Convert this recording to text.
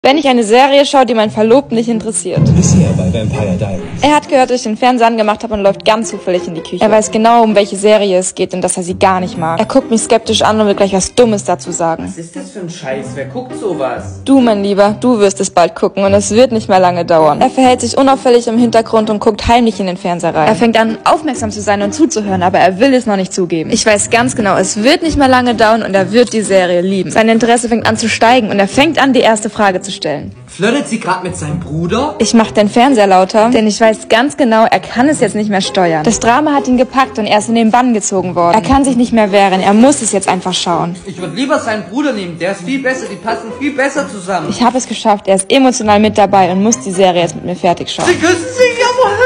Wenn ich eine Serie schaue, die meinen Verlobten nicht interessiert. Ist er bei Vampire Diaries? Er hat gehört, dass ich den Fernseher angemacht habe und läuft ganz zufällig in die Küche. Er weiß genau, um welche Serie es geht und dass er sie gar nicht mag. Er guckt mich skeptisch an und will gleich was Dummes dazu sagen. Was ist das für ein Scheiß? Wer guckt sowas? Du, mein Lieber, du wirst es bald gucken und es wird nicht mehr lange dauern. Er verhält sich unauffällig im Hintergrund und guckt heimlich in den Fernseher rein. Er fängt an, aufmerksam zu sein und zuzuhören, aber er will es noch nicht zugeben. Ich weiß ganz genau, es wird nicht mehr lange dauern und er wird die Serie lieben. Sein Interesse fängt an zu steigen und er fängt an, die erste Frage zu stellen. Flirtet sie gerade mit seinem Bruder? Ich mach den Fernseher lauter, denn ich weiß ganz genau, er kann es jetzt nicht mehr steuern. Das Drama hat ihn gepackt und er ist in den Bann gezogen worden. Er kann sich nicht mehr wehren, er muss es jetzt einfach schauen. Ich würde lieber seinen Bruder nehmen, der ist viel besser, die passen viel besser zusammen. Ich habe es geschafft, er ist emotional mit dabei und muss die Serie jetzt mit mir fertig schauen. Sie küssen sich, jawohl!